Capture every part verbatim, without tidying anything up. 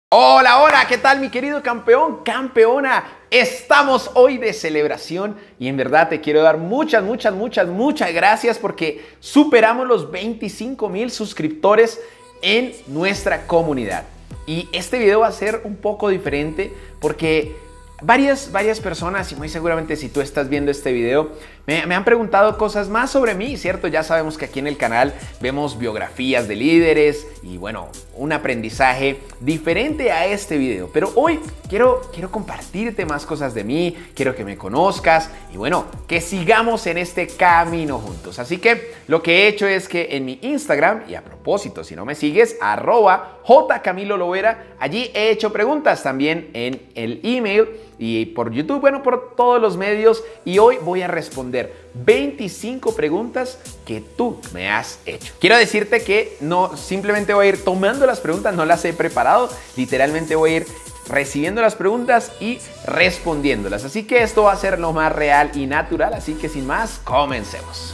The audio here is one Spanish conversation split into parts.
Hola, hola, ¿qué tal mi querido campeón, campeona? Estamos hoy de celebración y en verdad te quiero dar muchas, muchas, muchas, muchas gracias porque superamos los veinticinco mil suscriptores en nuestra comunidad. Y este video va a ser un poco diferente porque varias, varias personas, y muy seguramente si tú estás viendo este video, me, me han preguntado cosas más sobre mí, ¿cierto? Ya sabemos que aquí en el canal vemos biografías de líderes y bueno, un aprendizaje diferente a este video. Pero hoy quiero, quiero compartirte más cosas de mí, quiero que me conozcas y bueno, que sigamos en este camino juntos. Así que lo que he hecho es que en mi Instagram, y a propósito, si no me sigues, arroba jcamilolovera, allí he hecho preguntas también en el email y por YouTube, bueno, por todos los medios, y hoy voy a responder veinticinco preguntas que tú me has hecho. Quiero decirte que no simplemente voy a ir tomando las preguntas, no las he preparado, literalmente voy a ir recibiendo las preguntas y respondiéndolas. Así que esto va a ser lo más real y natural, así que sin más, comencemos.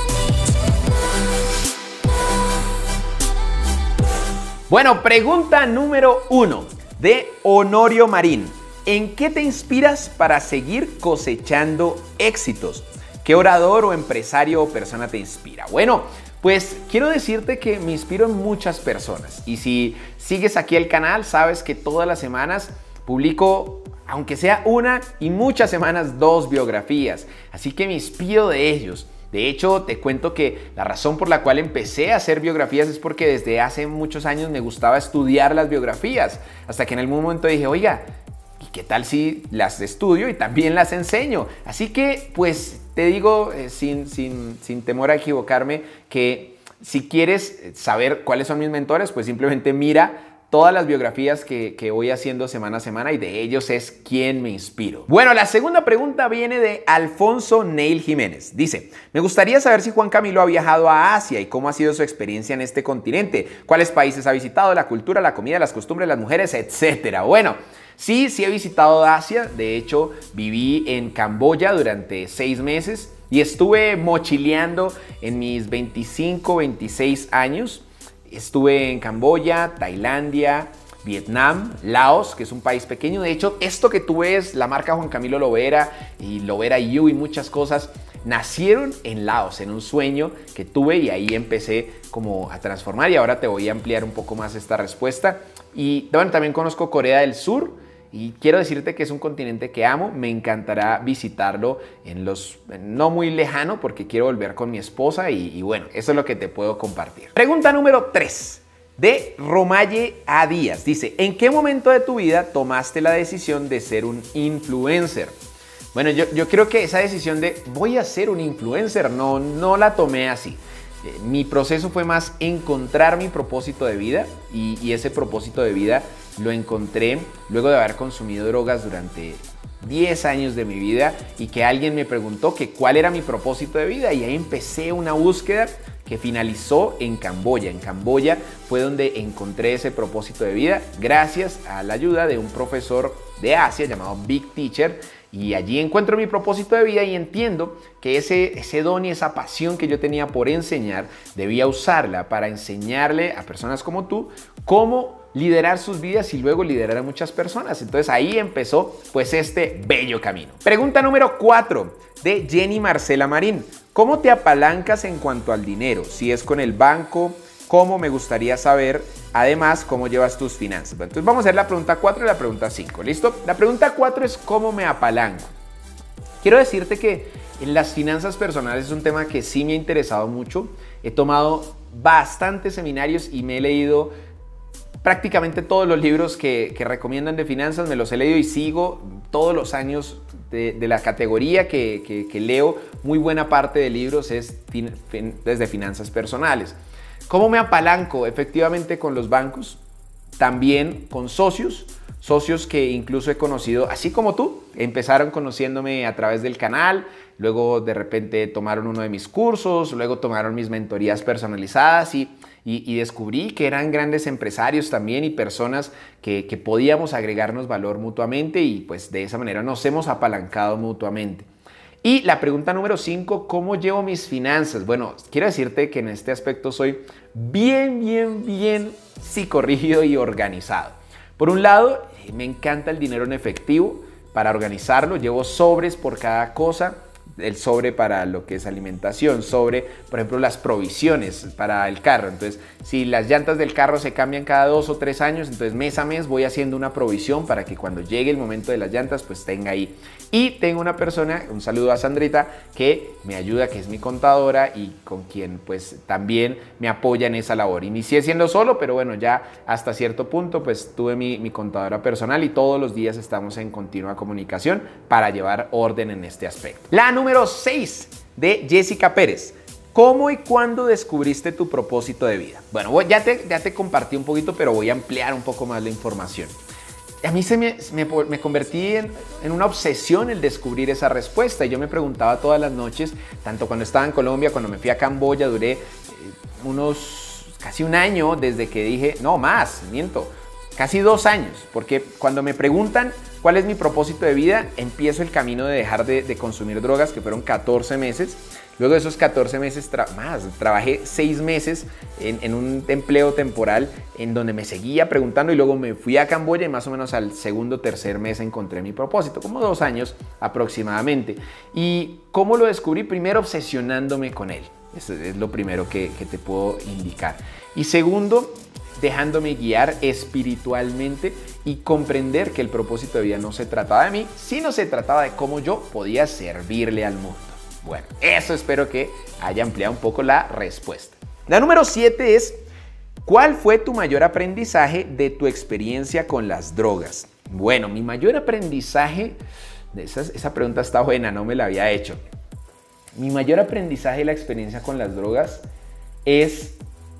Bueno, pregunta número uno de Honorio Marín. ¿En qué te inspiras para seguir cosechando éxitos? ¿Qué orador o empresario o persona te inspira? Bueno, pues quiero decirte que me inspiro en muchas personas. Y si sigues aquí el canal, sabes que todas las semanas publico, aunque sea una y muchas semanas, dos biografías. Así que me inspiro de ellos. De hecho, te cuento que la razón por la cual empecé a hacer biografías es porque desde hace muchos años me gustaba estudiar las biografías. Hasta que en algún momento dije, oiga, ¿y qué tal si las estudio y también las enseño? Así que, pues, te digo eh, sin, sin, sin temor a equivocarme que si quieres saber cuáles son mis mentores, pues simplemente mira todas las biografías que, que voy haciendo semana a semana y de ellos es quien me inspiro. Bueno, la segunda pregunta viene de Alfonso Neil Jiménez. Dice, me gustaría saber si Juan Camilo ha viajado a Asia y cómo ha sido su experiencia en este continente. ¿Cuáles países ha visitado? La cultura, la comida, las costumbres, las mujeres, etcétera. Bueno, sí, sí he visitado Asia. De hecho, viví en Camboya durante seis meses y estuve mochileando en mis veinticinco, veintiséis años. Estuve en Camboya, Tailandia, Vietnam, Laos, que es un país pequeño. De hecho, esto que tú ves, la marca Juan Camilo Lovera y Lovera You y muchas cosas, nacieron en Laos, en un sueño que tuve y ahí empecé como a transformar y ahora te voy a ampliar un poco más esta respuesta. Y bueno, también conozco Corea del Sur. Y quiero decirte que es un continente que amo, me encantará visitarlo en los no muy lejano porque quiero volver con mi esposa y, y bueno, eso es lo que te puedo compartir. Pregunta número tres de Romaye A. Díaz. Dice, ¿en qué momento de tu vida tomaste la decisión de ser un influencer? Bueno, yo, yo creo que esa decisión de voy a ser un influencer no, no la tomé así. Mi proceso fue más encontrar mi propósito de vida y, y ese propósito de vida lo encontré luego de haber consumido drogas durante diez años de mi vida y que alguien me preguntó que cuál era mi propósito de vida y ahí empecé una búsqueda que finalizó en Camboya. En Camboya fue donde encontré ese propósito de vida gracias a la ayuda de un profesor de Asia llamado Big Teacher. Y allí encuentro mi propósito de vida y entiendo que ese, ese don y esa pasión que yo tenía por enseñar, debía usarla para enseñarle a personas como tú cómo liderar sus vidas y luego liderar a muchas personas. Entonces ahí empezó pues este bello camino. Pregunta número cuatro de Jenny Marcela Marín. ¿Cómo te apalancas en cuanto al dinero? Si es con el banco, ¿cómo? Me gustaría saber. Además, ¿cómo llevas tus finanzas? Bueno, entonces vamos a hacer la pregunta cuatro y la pregunta cinco, ¿listo? La pregunta cuatro es ¿cómo me apalanco? Quiero decirte que en las finanzas personales es un tema que sí me ha interesado mucho. He tomado bastantes seminarios y me he leído prácticamente todos los libros que, que recomiendan de finanzas, me los he leído y sigo todos los años de, de la categoría que, que, que leo. Muy buena parte de libros es fin, fin, desde finanzas personales. ¿Cómo me apalanco? Efectivamente con los bancos, también con socios, socios que incluso he conocido, así como tú, empezaron conociéndome a través del canal, luego de repente tomaron uno de mis cursos, luego tomaron mis mentorías personalizadas y, y, y descubrí que eran grandes empresarios también y personas que, que podíamos agregarnos valor mutuamente y pues de esa manera nos hemos apalancado mutuamente. Y la pregunta número cinco, ¿cómo llevo mis finanzas? Bueno, quiero decirte que en este aspecto soy bien, bien, bien psicorrígido y organizado. Por un lado, me encanta el dinero en efectivo para organizarlo. Llevo sobres por cada cosa. El sobre para lo que es alimentación, sobre, por ejemplo, las provisiones para el carro. Entonces, si las llantas del carro se cambian cada dos o tres años, entonces mes a mes voy haciendo una provisión para que cuando llegue el momento de las llantas, pues tenga ahí. Y tengo una persona, un saludo a Sandrita, que me ayuda, que es mi contadora y con quien pues también me apoya en esa labor. Inicié siendo solo, pero bueno, ya hasta cierto punto pues tuve mi, mi contadora personal y todos los días estamos en continua comunicación para llevar orden en este aspecto. La número seis de Jessica Pérez. ¿Cómo y cuándo descubriste tu propósito de vida? Bueno, ya te, ya te compartí un poquito, pero voy a ampliar un poco más la información. A mí se me, me, me convertí en, en una obsesión el descubrir esa respuesta. Y yo me preguntaba todas las noches, tanto cuando estaba en Colombia, cuando me fui a Camboya, duré eh, unos casi un año desde que dije, no más, miento, casi dos años. Porque cuando me preguntan cuál es mi propósito de vida, empiezo el camino de dejar de, de consumir drogas, que fueron catorce meses. Luego de esos catorce meses, tra más, trabajé seis meses en, en un empleo temporal en donde me seguía preguntando y luego me fui a Camboya y más o menos al segundo o tercer mes encontré mi propósito, como dos años aproximadamente. ¿Y cómo lo descubrí? Primero obsesionándome con él, eso es lo primero que, que te puedo indicar. Y segundo, dejándome guiar espiritualmente y comprender que el propósito de vida no se trataba de mí, sino se trataba de cómo yo podía servirle al mundo. Bueno, eso espero que haya ampliado un poco la respuesta. La número siete es, ¿cuál fue tu mayor aprendizaje de tu experiencia con las drogas? Bueno, mi mayor aprendizaje, esa, esa pregunta está buena, no me la había hecho. Mi mayor aprendizaje de la experiencia con las drogas es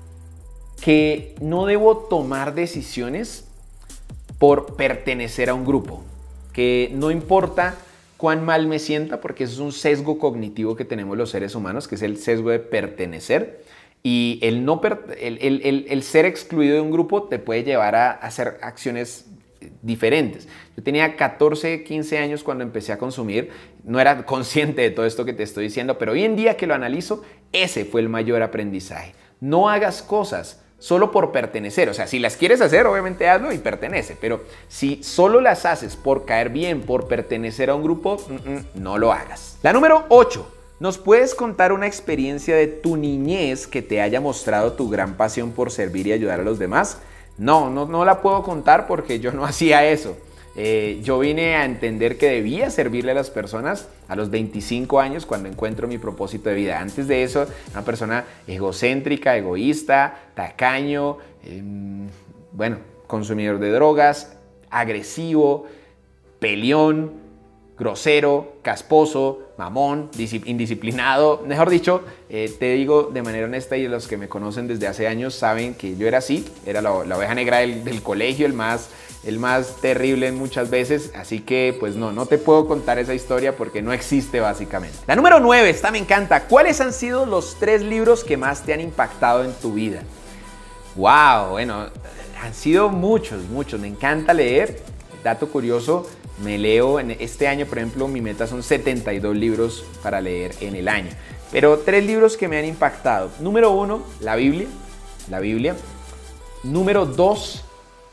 que no debo tomar decisiones por pertenecer a un grupo, que no importa cuán mal me sienta, porque eso es un sesgo cognitivo que tenemos los seres humanos, que es el sesgo de pertenecer, y el, no per, el, el, el, el ser excluido de un grupo te puede llevar a, a hacer acciones diferentes. Yo tenía catorce, quince años cuando empecé a consumir, no era consciente de todo esto que te estoy diciendo, pero hoy en día que lo analizo, ese fue el mayor aprendizaje. No hagas cosas solo por pertenecer, o sea, si las quieres hacer, obviamente hazlo y pertenece, pero si solo las haces por caer bien, por pertenecer a un grupo, no lo hagas. La número ocho, ¿nos puedes contar una experiencia de tu niñez que te haya mostrado tu gran pasión por servir y ayudar a los demás? No, no, no la puedo contar porque yo no hacía eso. Eh, yo vine a entender que debía servirle a las personas a los veinticinco años cuando encuentro mi propósito de vida. Antes de eso, una persona egocéntrica, egoísta, tacaño, eh, bueno, consumidor de drogas, agresivo, peleón, grosero, casposo, mamón, indisciplinado. Mejor dicho, eh, te digo de manera honesta, y los que me conocen desde hace años saben que yo era así, era la, la oveja negra del, del colegio, el más, el más terrible muchas veces, así que pues no, no te puedo contar esa historia porque no existe básicamente. La número nueve, esta me encanta. ¿Cuáles han sido los tres libros que más te han impactado en tu vida? Wow, bueno, han sido muchos, muchos. Me encanta leer. Dato curioso, me leo en este año, por ejemplo, mi meta son setenta y dos libros para leer en el año. Pero tres libros que me han impactado. Número uno, la Biblia. La Biblia. Número dos,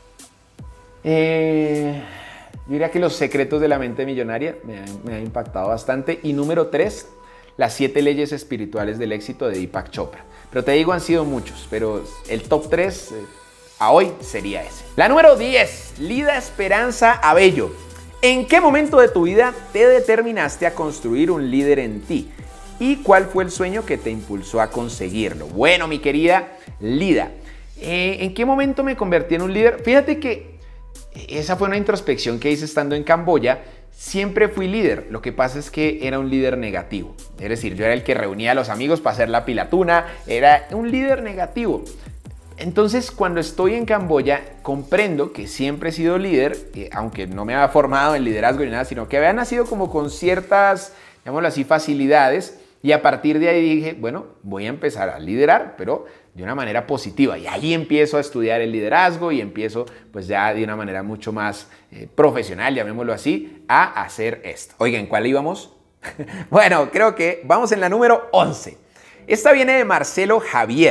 eh, yo diría que Los secretos de la mente millonaria me ha, me ha impactado bastante. Y número tres, Las siete leyes espirituales del éxito de Deepak Chopra. Pero te digo, han sido muchos, pero el top tres eh, a hoy sería ese. La número diez, Lida Esperanza Abello. ¿En qué momento de tu vida te determinaste a construir un líder en ti? ¿Y cuál fue el sueño que te impulsó a conseguirlo? Bueno, mi querida Lida, eh, ¿en qué momento me convertí en un líder? Fíjate que esa fue una introspección que hice estando en Camboya. Siempre fui líder, lo que pasa es que era un líder negativo. Es decir, yo era el que reunía a los amigos para hacer la pilatuna, era un líder negativo. Entonces, cuando estoy en Camboya, comprendo que siempre he sido líder, eh, aunque no me había formado en liderazgo ni nada, sino que había nacido como con ciertas, digámoslo así, facilidades. Y a partir de ahí dije, bueno, voy a empezar a liderar, pero de una manera positiva. Y ahí empiezo a estudiar el liderazgo y empiezo, pues ya de una manera mucho más eh, profesional, llamémoslo así, a hacer esto. Oigan, ¿cuál íbamos? Bueno, creo que vamos en la número once. Esta viene de Marcelo Javier.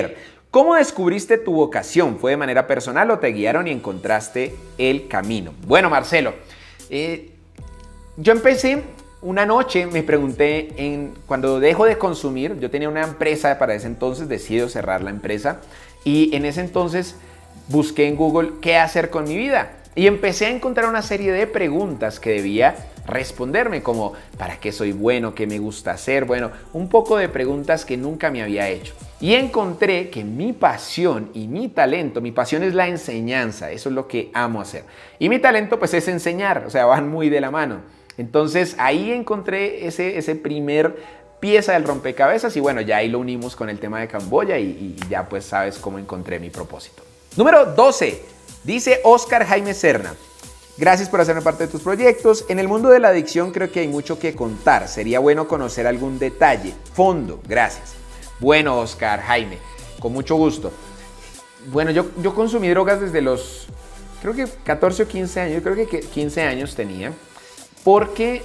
¿Cómo descubriste tu vocación? ¿Fue de manera personal o te guiaron y encontraste el camino? Bueno, Marcelo, eh, yo empecé una noche, me pregunté, en, cuando dejo de consumir, yo tenía una empresa para ese entonces, decido cerrar la empresa y en ese entonces busqué en Google qué hacer con mi vida y empecé a encontrar una serie de preguntas que debía responderme, como ¿para qué soy bueno? ¿Qué me gusta hacer? Bueno, un poco de preguntas que nunca me había hecho. Y encontré que mi pasión y mi talento, mi pasión es la enseñanza, eso es lo que amo hacer. Y mi talento pues es enseñar, o sea, van muy de la mano. Entonces ahí encontré ese, ese primer pieza del rompecabezas y bueno, ya ahí lo unimos con el tema de Camboya y, y ya pues sabes cómo encontré mi propósito. Número doce, dice Oscar Jaime Serna. Gracias por hacerme parte de tus proyectos. En el mundo de la adicción creo que hay mucho que contar. Sería bueno conocer algún detalle. Fondo, gracias. Bueno, Oscar Jaime, con mucho gusto. Bueno, yo, yo consumí drogas desde los, creo que catorce o quince años, yo creo que quince años tenía, porque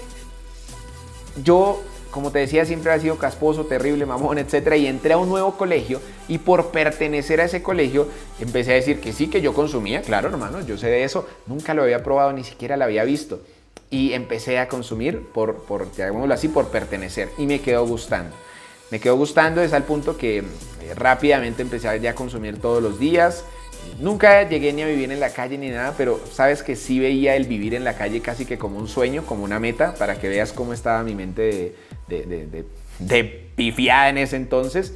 yo, como te decía, siempre había sido casposo, terrible, mamón, etcétera, y entré a un nuevo colegio y por pertenecer a ese colegio empecé a decir que sí, que yo consumía, claro, hermano, yo sé de eso, nunca lo había probado, ni siquiera lo había visto. Y empecé a consumir, por, por, digámoslo así, por pertenecer y me quedó gustando. Me quedó gustando, es al punto que eh, rápidamente empecé a ya consumir todos los días. Nunca llegué ni a vivir en la calle ni nada, pero sabes que sí veía el vivir en la calle casi que como un sueño, como una meta, para que veas cómo estaba mi mente de, de, de, de, de pifiada en ese entonces.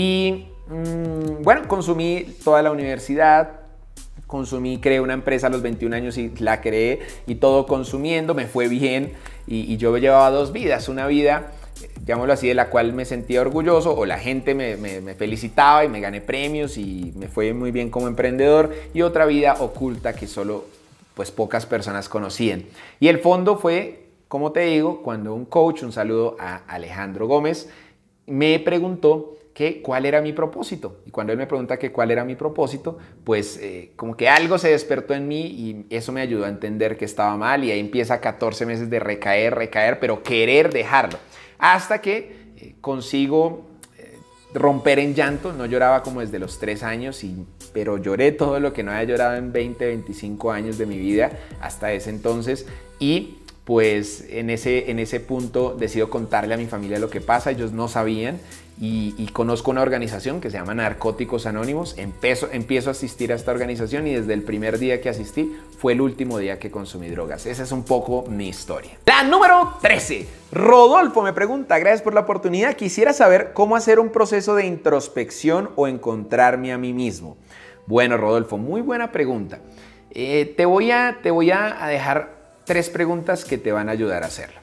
Y mmm, bueno, consumí toda la universidad, consumí, creé una empresa a los veintiún años y la creé y todo consumiendo, me fue bien y, y yo llevaba dos vidas, una vida, llamémoslo así, de la cual me sentía orgulloso o la gente me, me, me felicitaba y me gané premios y me fue muy bien como emprendedor, y otra vida oculta que solo pues pocas personas conocían. Y el fondo fue, como te digo, cuando un coach, un saludo a Alejandro Gómez, me preguntó que cuál era mi propósito. Y cuando él me pregunta que cuál era mi propósito, pues eh, como que algo se despertó en mí y eso me ayudó a entender que estaba mal, y ahí empieza catorce meses de recaer, recaer, pero querer dejarlo. Hasta que eh, consigo eh, romper en llanto. No lloraba como desde los tres años, y, pero lloré todo lo que no había llorado en veinte, veinticinco años de mi vida hasta ese entonces. Y pues en ese, en ese punto decido contarle a mi familia lo que pasa. Ellos no sabían y, y conozco una organización que se llama Narcóticos Anónimos. Empiezo, empiezo a asistir a esta organización y desde el primer día que asistí fue el último día que consumí drogas. Esa es un poco mi historia. La número trece. Rodolfo me pregunta, gracias por la oportunidad. Quisiera saber cómo hacer un proceso de introspección o encontrarme a mí mismo. Bueno, Rodolfo, muy buena pregunta. Eh, te voy a, te voy a dejar tres preguntas que te van a ayudar a hacerlo.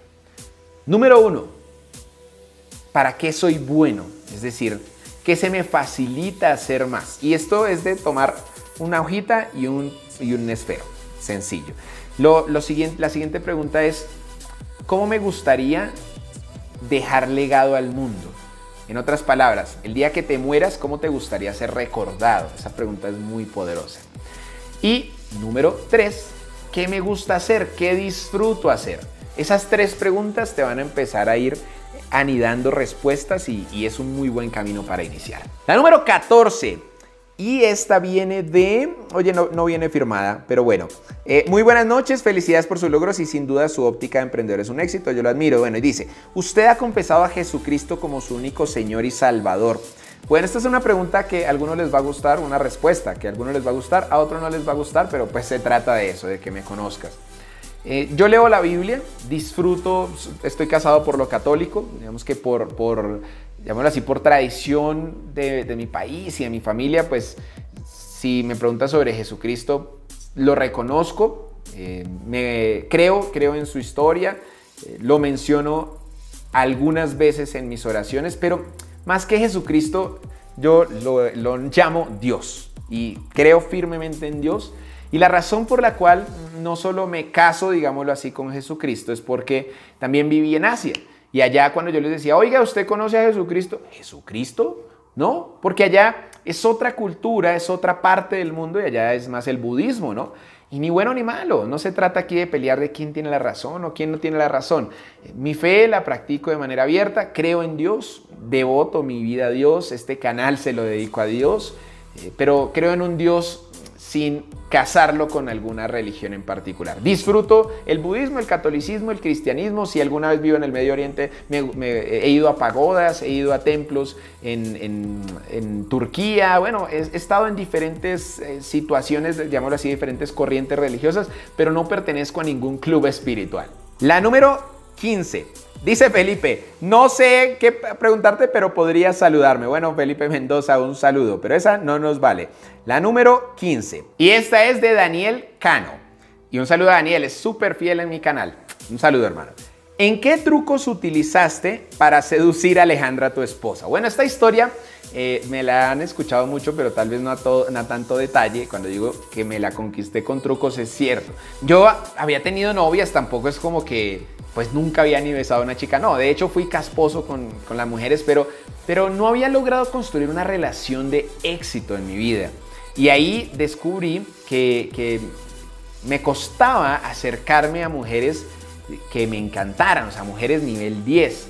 Número uno, ¿para qué soy bueno? Es decir, ¿qué se me facilita hacer más? Y esto es de tomar una hojita y un, y un esfero, sencillo. Lo, lo siguiente, la siguiente pregunta es, ¿cómo me gustaría dejar legado al mundo? En otras palabras, el día que te mueras, ¿cómo te gustaría ser recordado? Esa pregunta es muy poderosa. Y número tres, ¿qué me gusta hacer? ¿Qué disfruto hacer? Esas tres preguntas te van a empezar a ir anidando respuestas y, y es un muy buen camino para iniciar. La número catorce. Y esta viene de... Oye, no, no viene firmada, pero bueno. Eh, muy buenas noches, felicidades por sus logros y sin duda su óptica de emprendedor es un éxito, yo lo admiro. Bueno, y dice, usted ha confesado a Jesucristo como su único Señor y Salvador. Bueno, esta es una pregunta que a algunos les va a gustar, una respuesta que a algunos les va a gustar, a otros no les va a gustar, pero pues se trata de eso, de que me conozcas. Eh, yo leo la Biblia, disfruto, estoy casado por lo católico, digamos que por, por llamémoslo así, por tradición de, de mi país y de mi familia, pues si me preguntas sobre Jesucristo, lo reconozco, eh, me, creo, creo en su historia, eh, lo menciono algunas veces en mis oraciones, pero más que Jesucristo, yo lo, lo llamo Dios y creo firmemente en Dios. Y la razón por la cual no solo me caso, digámoslo así, con Jesucristo es porque también viví en Asia. Y allá cuando yo les decía, oiga, ¿usted conoce a Jesucristo? ¿Jesucristo? No, porque allá es otra cultura, es otra parte del mundo y allá es más el budismo, ¿no? Y ni bueno ni malo, no se trata aquí de pelear de quién tiene la razón o quién no tiene la razón. Mi fe la practico de manera abierta, creo en Dios, devoto mi vida a Dios, este canal se lo dedico a Dios. eh, pero creo en un Dios sin casarlo con alguna religión en particular. Disfruto el budismo, el catolicismo, el cristianismo. Si alguna vez vivo en el Medio Oriente, me, me, he ido a pagodas, he ido a templos en, en, en Turquía. Bueno, he, he estado en diferentes eh, situaciones, llamémoslo así, diferentes corrientes religiosas, pero no pertenezco a ningún club espiritual. La número quince. Dice Felipe, no sé qué preguntarte, pero podrías saludarme. Bueno, Felipe Mendoza, un saludo, pero esa no nos vale. La número quince. Y esta es de Daniel Cano. Y un saludo a Daniel, es súper fiel en mi canal. Un saludo, hermano. ¿En qué trucos utilizaste para seducir a Alejandra, tu esposa? Bueno, esta historia eh, me la han escuchado mucho, pero tal vez no a, todo, no a tanto detalle. Cuando digo que me la conquisté con trucos, es cierto. Yo había tenido novias, tampoco es como que pues nunca había ni besado a una chica. No, de hecho fui casposo con, con las mujeres, pero, pero no había logrado construir una relación de éxito en mi vida. Y ahí descubrí que, que me costaba acercarme a mujeres que me encantaran, o sea, mujeres nivel diez.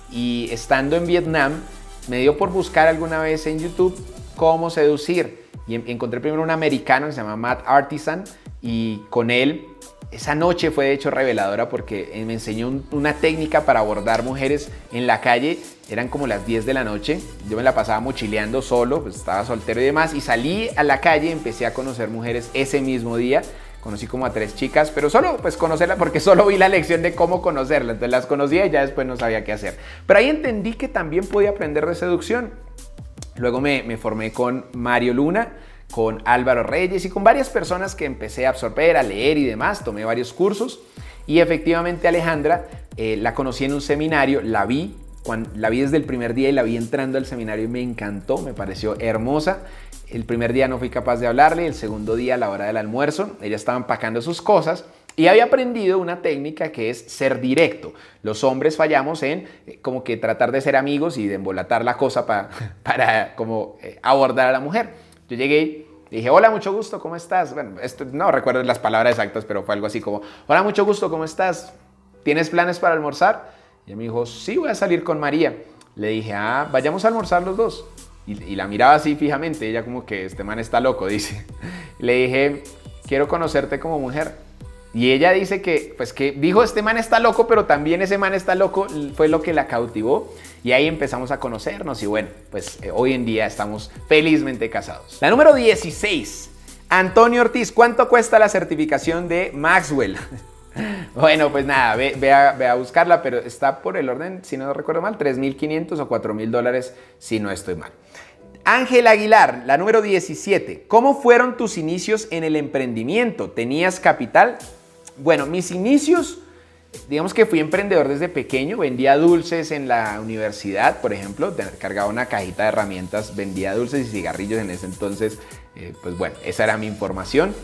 Y estando en Vietnam, me dio por buscar alguna vez en YouTube cómo seducir. Y encontré primero un americano que se llama Matt Artisan, y con él esa noche fue de hecho reveladora porque me enseñó un, una técnica para abordar mujeres en la calle. Eran como las diez de la noche, yo me la pasaba mochileando solo, pues estaba soltero y demás, y salí a la calle y empecé a conocer mujeres ese mismo día. Conocí como a tres chicas, pero solo pues conocerlas porque solo vi la lección de cómo conocerlas. Entonces las conocía y ya después no sabía qué hacer. Pero ahí entendí que también podía aprender de seducción. Luego me, me formé con Mario Luna, con Álvaro Reyes y con varias personas que empecé a absorber, a leer y demás. Tomé varios cursos y efectivamente Alejandra eh, la conocí en un seminario, la vi, cuando, la vi desde el primer día y la vi entrando al seminario y me encantó, me pareció hermosa. El primer día no fui capaz de hablarle, el segundo día a la hora del almuerzo, ella estaba empacando sus cosas y había aprendido una técnica que es ser directo. Los hombres fallamos en eh, como que tratar de ser amigos y de embolatar la cosa pa, para como eh, abordar a la mujer. Yo llegué y dije, hola, mucho gusto, ¿cómo estás? Bueno, esto, no recuerdo las palabras exactas, pero fue algo así como, hola, mucho gusto, ¿cómo estás? ¿Tienes planes para almorzar? Y ella me dijo, sí, voy a salir con María. Le dije, ah, vayamos a almorzar los dos. Y, y la miraba así fijamente, ella como que este man está loco, dice. Le dije, quiero conocerte como mujer. Y ella dice que, pues que dijo, este man está loco, pero también ese man está loco, fue lo que la cautivó. Y ahí empezamos a conocernos y bueno, pues eh, hoy en día estamos felizmente casados. La número dieciséis, Antonio Ortiz, ¿cuánto cuesta la certificación de Maxwell? Bueno, pues nada, ve, ve, a, ve a buscarla, pero está por el orden, si no recuerdo mal, tres mil quinientos o cuatro mil dólares, si no estoy mal. Ángel Aguilar, la número diecisiete. ¿Cómo fueron tus inicios en el emprendimiento? ¿Tenías capital? Bueno, mis inicios, digamos que fui emprendedor desde pequeño. Vendía dulces en la universidad, por ejemplo. Cargaba una cajita de herramientas, vendía dulces y cigarrillos en ese entonces. Eh, pues bueno, esa era mi información.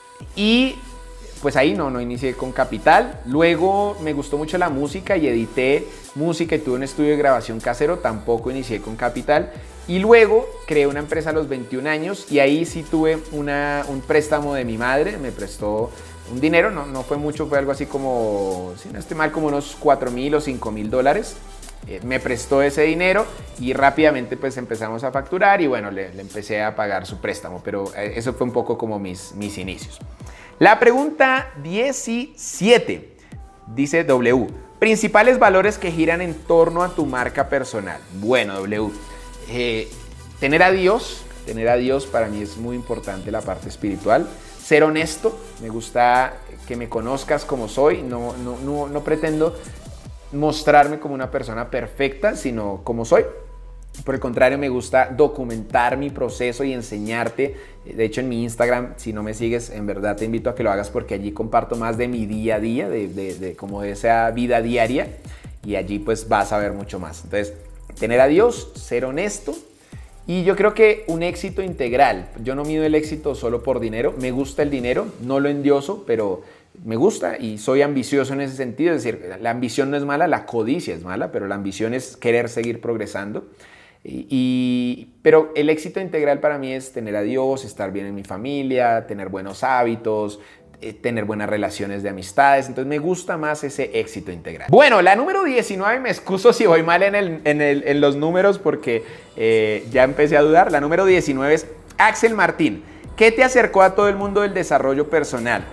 Y pues ahí no, no inicié con capital. Luego me gustó mucho la música y edité música y tuve un estudio de grabación casero. Tampoco inicié con capital. Y luego creé una empresa a los veintiún años y ahí sí tuve una, un préstamo de mi madre. Me prestó un dinero, no, no fue mucho, fue algo así como, si no estoy mal, como unos cuatro mil o cinco mil dólares. Eh, me prestó ese dinero y rápidamente pues empezamos a facturar y bueno, le, le empecé a pagar su préstamo. Pero eh, eso fue un poco como mis, mis inicios. La pregunta diecisiete, dice W. Principales valores que giran en torno a tu marca personal. Bueno, W, eh, tener a Dios, tener a Dios para mí es muy importante, la parte espiritual. Ser honesto, me gusta que me conozcas como soy, no, no, no, no pretendo mostrarme como una persona perfecta, sino como soy. Por el contrario, me gusta documentar mi proceso y enseñarte. De hecho, en mi Instagram, si no me sigues, en verdad te invito a que lo hagas porque allí comparto más de mi día a día, de, de, de como de esa vida diaria y allí pues vas a ver mucho más. Entonces, tener a Dios, ser honesto y yo creo que un éxito integral. Yo no mido el éxito solo por dinero, me gusta el dinero, no lo endioso, pero me gusta y soy ambicioso en ese sentido. Es decir, la ambición no es mala, la codicia es mala, pero la ambición es querer seguir progresando. Y, y, pero el éxito integral para mí es tener a Dios, estar bien en mi familia, tener buenos hábitos, eh, tener buenas relaciones de amistades. Entonces me gusta más ese éxito integral. Bueno, la número diecinueve, me excuso si voy mal en, el, en, el, en los números porque eh, ya empecé a dudar. La número diecinueve es Axel Martín, ¿qué te acercó a todo el mundo del desarrollo personal?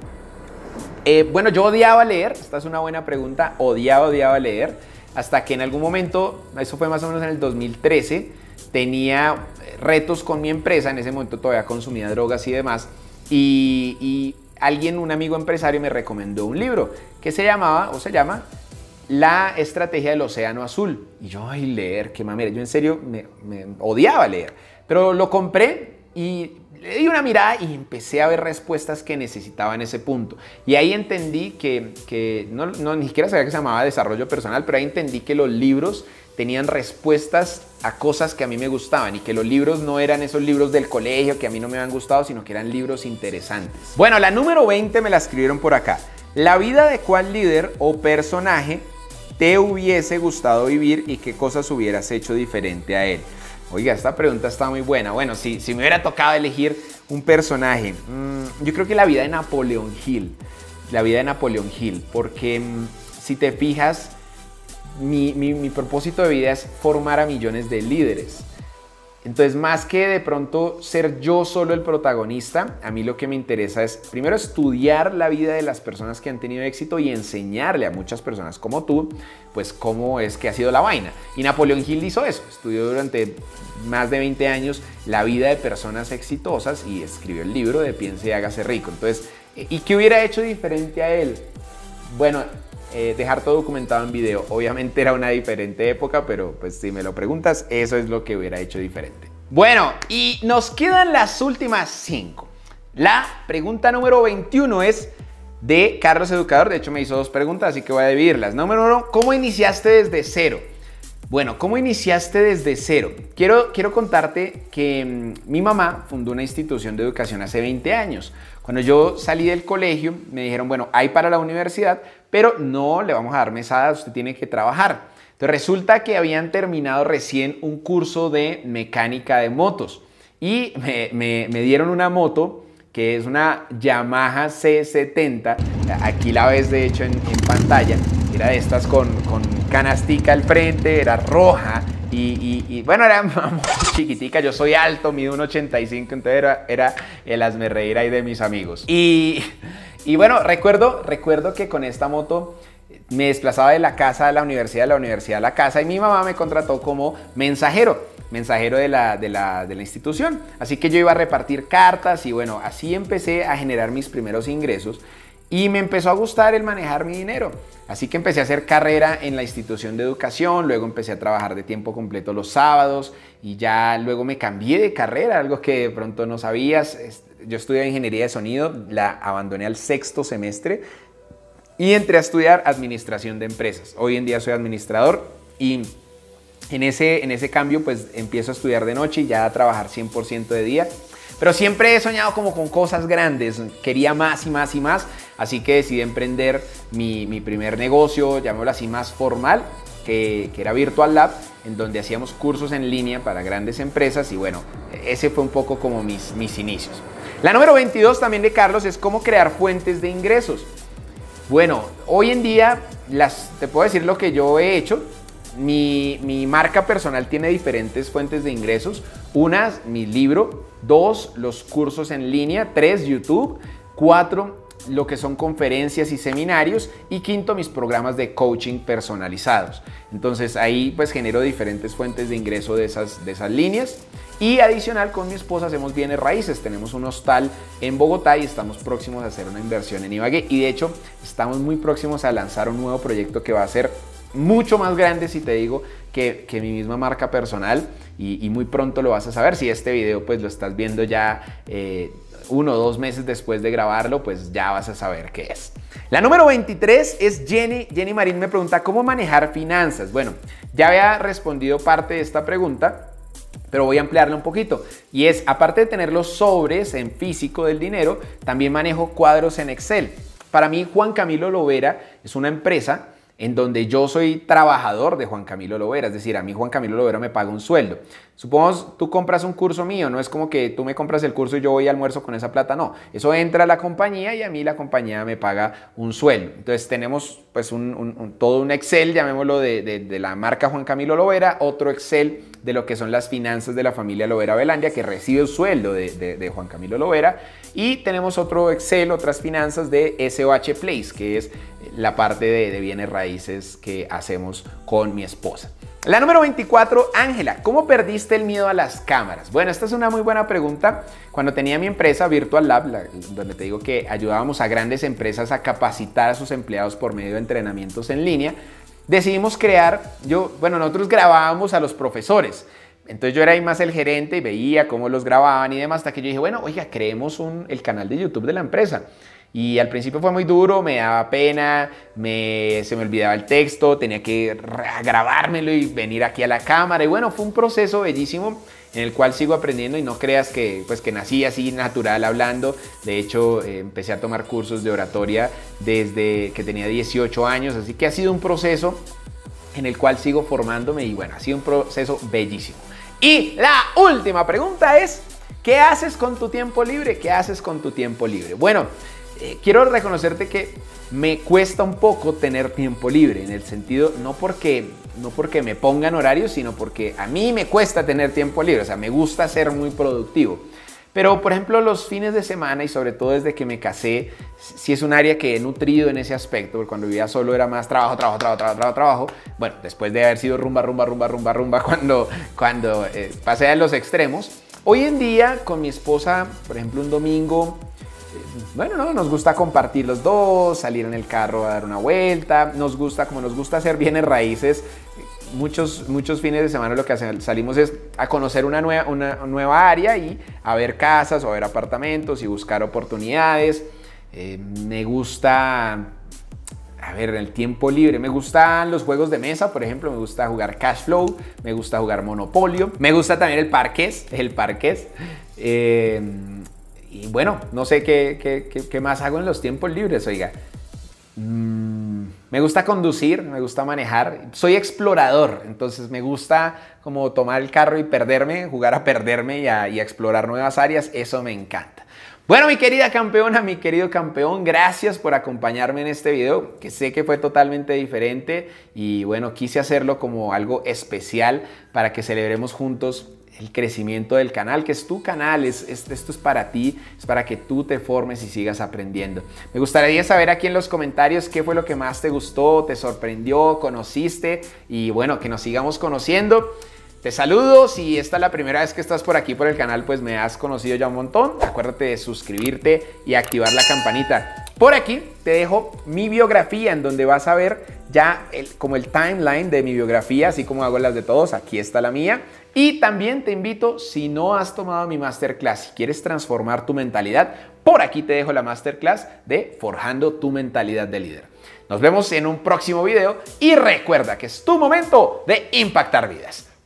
Eh, bueno, yo odiaba leer, esta es una buena pregunta, odiaba, odiaba leer, hasta que en algún momento, eso fue más o menos en el dos mil trece, tenía retos con mi empresa, en ese momento todavía consumía drogas y demás, y, y alguien, un amigo empresario me recomendó un libro que se llamaba, o se llama, La Estrategia del Océano Azul. Y yo, ay, leer, qué mamera, yo en serio me, me odiaba leer, pero lo compré y le di una mirada y empecé a ver respuestas que necesitaba en ese punto. Y ahí entendí que, que no, no, ni siquiera sabía que se llamaba desarrollo personal, pero ahí entendí que los libros tenían respuestas a cosas que a mí me gustaban y que los libros no eran esos libros del colegio que a mí no me habían gustado, sino que eran libros interesantes. Bueno, la número veinte me la escribieron por acá. ¿La vida de cuál líder o personaje te hubiese gustado vivir y qué cosas hubieras hecho diferente a él? Oiga, esta pregunta está muy buena. Bueno, si, si me hubiera tocado elegir un personaje, mmm, yo creo que la vida de Napoleón Hill. La vida de Napoleón Hill, porque mmm, si te fijas, mi, mi, mi propósito de vida es formar a millones de líderes. Entonces, más que de pronto ser yo solo el protagonista, a mí lo que me interesa es primero estudiar la vida de las personas que han tenido éxito y enseñarle a muchas personas como tú, pues cómo es que ha sido la vaina. Y Napoleón Hill hizo eso, estudió durante más de veinte años la vida de personas exitosas y escribió el libro de Piense y hágase rico. Entonces, ¿y qué hubiera hecho diferente a él? Bueno, Eh, dejar todo documentado en video. Obviamente era una diferente época, pero pues si me lo preguntas, eso es lo que hubiera hecho diferente. Bueno, y nos quedan las últimas cinco. La pregunta número veintiuno es de Carlos Educador. De hecho me hizo dos preguntas, así que voy a dividirlas. Número uno, ¿cómo iniciaste desde cero? Bueno, ¿cómo iniciaste desde cero? Quiero, quiero contarte que mmm, mi mamá fundó una institución de educación hace veinte años. Cuando yo salí del colegio, me dijeron, bueno, hay para la universidad, pero no le vamos a dar mesada, usted tiene que trabajar. Entonces resulta que habían terminado recién un curso de mecánica de motos y me, me, me dieron una moto que es una Yamaha C setenta, aquí la ves de hecho en, en pantalla, era de estas con, con canastica al frente, era roja y, y, y bueno, era muy chiquitica, yo soy alto, mido uno ochenta y cinco, entonces era, era el hazmerreír ahí de mis amigos. Y, y bueno, recuerdo, recuerdo que con esta moto me desplazaba de la casa a la universidad, de la universidad a la casa y mi mamá me contrató como mensajero. mensajero de la, de, la, de la institución. Así que yo iba a repartir cartas y bueno, así empecé a generar mis primeros ingresos y me empezó a gustar el manejar mi dinero. Así que empecé a hacer carrera en la institución de educación, luego empecé a trabajar de tiempo completo los sábados y ya luego me cambié de carrera, algo que de pronto no sabías. Yo estudié ingeniería de sonido, la abandoné al sexto semestre y entré a estudiar administración de empresas. Hoy en día soy administrador y En ese, en ese cambio pues empiezo a estudiar de noche y ya a trabajar cien por ciento de día. Pero siempre he soñado como con cosas grandes, quería más y más y más, así que decidí emprender mi, mi primer negocio, llamémoslo así, más formal, que, que era Virtual Lab, en donde hacíamos cursos en línea para grandes empresas y bueno, ese fue un poco como mis, mis inicios. La número veintidós también de Carlos es cómo crear fuentes de ingresos. Bueno, hoy en día las, te puedo decir lo que yo he hecho. Mi, mi marca personal tiene diferentes fuentes de ingresos. Una, mi libro. Dos, los cursos en línea. Tres, YouTube. Cuatro, lo que son conferencias y seminarios. Y quinto, mis programas de coaching personalizados. Entonces ahí pues genero diferentes fuentes de ingreso de esas, de esas líneas. Y adicional con mi esposa hacemos bienes raíces. Tenemos un hostal en Bogotá y estamos próximos a hacer una inversión en Ibagué. Y de hecho estamos muy próximos a lanzar un nuevo proyecto que va a ser mucho más grande, si te digo, que, que mi misma marca personal y, y muy pronto lo vas a saber. Si este video pues lo estás viendo ya eh, uno o dos meses después de grabarlo, pues ya vas a saber qué es. La número veintitrés es Jenny. Jenny Marín me pregunta cómo manejar finanzas. Bueno, ya había respondido parte de esta pregunta, pero voy a ampliarla un poquito. Y es, aparte de tener los sobres en físico del dinero, también manejo cuadros en Excel. Para mí, Juan Camilo Lovera es una empresa en donde yo soy trabajador de Juan Camilo Lovera, es decir, a mí Juan Camilo Lovera me paga un sueldo. Supongamos tú compras un curso mío, no es como que tú me compras el curso y yo voy a almuerzo con esa plata, no. Eso entra a la compañía y a mí la compañía me paga un sueldo. Entonces tenemos pues un, un, un, todo un Excel, llamémoslo de, de, de la marca Juan Camilo Lovera, otro Excel de lo que son las finanzas de la familia Lovera Velandia, que recibe el sueldo de, de, de Juan Camilo Lovera, y tenemos otro Excel, otras finanzas de S O H Place, que es la parte de, de bienes raíces que hacemos con mi esposa. La número veinticuatro, Ángela, ¿cómo perdiste el miedo a las cámaras? Bueno, esta es una muy buena pregunta. Cuando tenía mi empresa Virtual Lab, la, donde te digo que ayudábamos a grandes empresas a capacitar a sus empleados por medio de entrenamientos en línea, decidimos crear, yo, bueno, nosotros grabábamos a los profesores. Entonces yo era ahí más el gerente y veía cómo los grababan y demás, hasta que yo dije, bueno, oiga, creemos un, el canal de YouTube de la empresa. Y al principio fue muy duro, me daba pena, me, se me olvidaba el texto, tenía que grabármelo y venir aquí a la cámara. Y bueno, fue un proceso bellísimo en el cual sigo aprendiendo y no creas que, pues, que nací así natural hablando. De hecho, eh, empecé a tomar cursos de oratoria desde que tenía dieciocho años, así que ha sido un proceso en el cual sigo formándome y bueno, ha sido un proceso bellísimo. Y la última pregunta es, ¿qué haces con tu tiempo libre? ¿Qué haces con tu tiempo libre? Bueno, eh, quiero reconocerte que me cuesta un poco tener tiempo libre, en el sentido, no porque, no porque me pongan horarios, sino porque a mí me cuesta tener tiempo libre, o sea, me gusta ser muy productivo. Pero, por ejemplo, los fines de semana y sobre todo desde que me casé, sí es un área que he nutrido en ese aspecto, porque cuando vivía solo era más trabajo, trabajo, trabajo, trabajo, trabajo, trabajo. Bueno, después de haber sido rumba, rumba, rumba, rumba, rumba, cuando, cuando eh, pasé a los extremos. Hoy en día, con mi esposa, por ejemplo, un domingo, eh, bueno, no, nos gusta compartir los dos, salir en el carro a dar una vuelta, nos gusta, como nos gusta hacer bienes raíces, Muchos, muchos fines de semana lo que hacemos, salimos es a conocer una nueva, una nueva área y a ver casas o a ver apartamentos y buscar oportunidades. Eh, me gusta, a ver, el tiempo libre, me gustan los juegos de mesa, por ejemplo, me gusta jugar Cash Flow, me gusta jugar Monopolio, me gusta también el Parqués, el Parqués. Eh, y bueno, no sé qué, qué, qué, qué más hago en los tiempos libres, oiga. Mm, me gusta conducir, me gusta manejar, soy explorador, entonces me gusta como tomar el carro y perderme, jugar a perderme y a, y a explorar nuevas áreas, eso me encanta. Bueno, mi querida campeona, mi querido campeón, gracias por acompañarme en este video, que sé que fue totalmente diferente y bueno, quise hacerlo como algo especial para que celebremos juntos el crecimiento del canal, que es tu canal, es, es, esto es para ti, es para que tú te formes y sigas aprendiendo. Me gustaría saber aquí en los comentarios qué fue lo que más te gustó, te sorprendió, conociste y bueno, que nos sigamos conociendo. Te saludo, si esta es la primera vez que estás por aquí por el canal, pues me has conocido ya un montón. Acuérdate de suscribirte y activar la campanita. Por aquí te dejo mi biografía en donde vas a ver ya el, como el timeline de mi biografía, así como hago las de todos, aquí está la mía. Y también te invito, si no has tomado mi masterclass, si quieres transformar tu mentalidad, por aquí te dejo la masterclass de Forjando tu mentalidad de líder. Nos vemos en un próximo video y recuerda que es tu momento de impactar vidas.